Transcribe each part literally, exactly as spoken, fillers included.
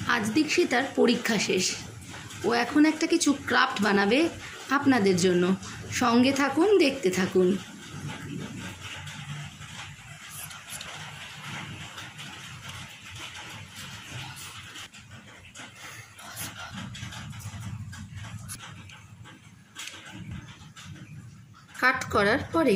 আজ দীক্ষিতার পরীক্ষা শেষ, ও এখন একটা কিছু ক্রাফট বানাবে আপনাদের জন্য। সঙ্গে থাকুন, দেখতে থাকুন। কাট করার পরে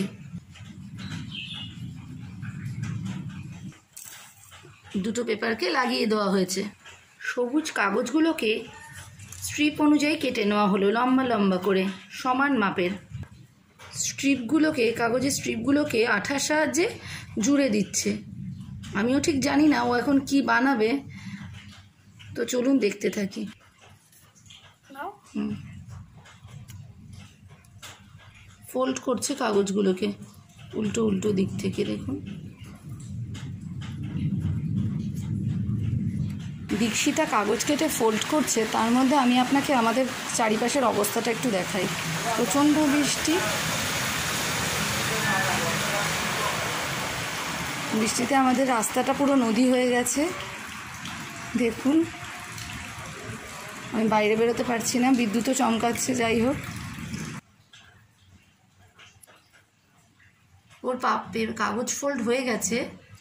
দুটো পেপারকে লাগিয়ে দেওয়া হয়েছে। সবুজ কাগজগুলোকে স্ট্রিপ অনুযায়ী কেটে নেওয়া হলো, লম্বা লম্বা করে সমান মাপের। স্ট্রিপগুলোকে কাগজের স্ট্রিপগুলোকে আঠার সাহায্যে জুড়ে দিচ্ছে। আমিও ঠিক জানি না ও এখন কি বানাবে, তো চলুন দেখতে থাকি। হুম ফোল্ড করছে কাগজগুলোকে উল্টো উল্টো দিক থেকে, দেখুন। দীক্ষিতা কাগজ কেটে ফোল্ড করছে, তার মধ্যে আমি আপনাকে আমাদের চারিপাশের অবস্থাটা একটু দেখাই। প্রচণ্ড বৃষ্টি, বৃষ্টিতে আমাদের রাস্তাটা পুরো নদী হয়ে গেছে। দেখুন, আমি বাইরে বেরোতে পারছি না, বিদ্যুৎও চমকাচ্ছে। যাই হোক, ওর পাপের কাগজ ফোল্ড হয়ে গেছে,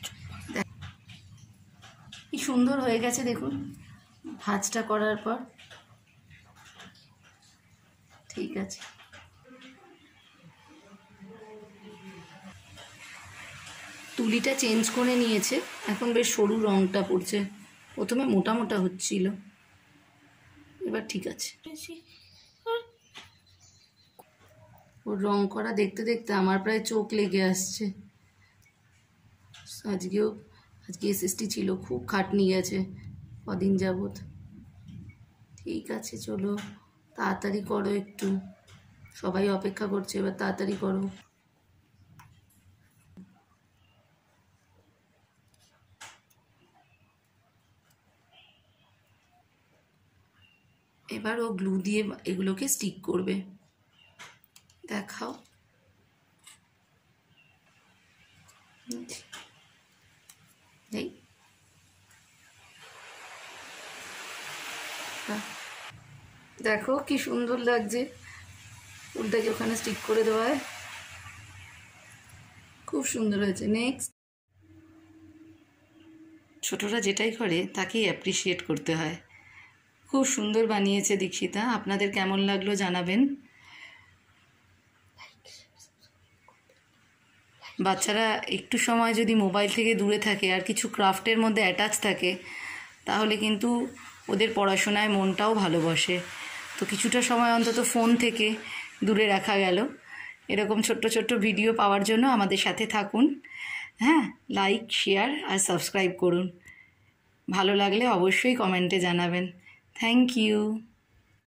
কি সুন্দর হয়ে গেছে দেখুন ভাঁজটা করার পর। ঠিক আছে, তুলিটা চেঞ্জ করে নিয়েছে, এখন বেশ সরু রঙটা পড়ছে। প্রথমে মোটা মোটা হচ্ছিল, এবার ঠিক আছে। ওর রং করা দেখতে দেখতে আমার প্রায় চোখ লেগে আসছে। আজকেও আজকে এসএসটি ছিল, খুব খাটনি গেছে কদিন যাবত। ঠিক আছে, চলো তাড়াতাড়ি করো, একটু সবাই অপেক্ষা করছে, এবার তাড়াতাড়ি করো। এবার ও গ্লু দিয়ে এগুলোকে স্টিক করবে, দেখাও। এই দেখো কি সুন্দর লাগছে, ফুলটাকে ওখানে স্টিক করে দেওয়া হয়, খুব সুন্দর হয়েছে। নেক্সট, ছোটরা যেটাই করে তাকেই অ্যাপ্রিসিয়েট করতে হয়। খুব সুন্দর বানিয়েছে দীক্ষিতা, আপনাদের কেমন লাগলো জানাবেন। বাচ্চারা একটু সময় যদি মোবাইল থেকে দূরে থাকে আর কিছু ক্রাফটের মধ্যে অ্যাটাচ থাকে, তাহলে কিন্তু ওদের পড়াশোনায় মনটাও ভালো বসে। তো কিছুটা সময় অন্তত ফোন থেকে দূরে রাখা গেল। এরকম ছোট্ট ছোট্ট ভিডিও পাওয়ার জন্য আমাদের সাথে থাকুন। হ্যাঁ, লাইক, শেয়ার আর সাবস্ক্রাইব করুন। ভালো লাগলে অবশ্যই কমেন্টে জানাবেন। Thank you.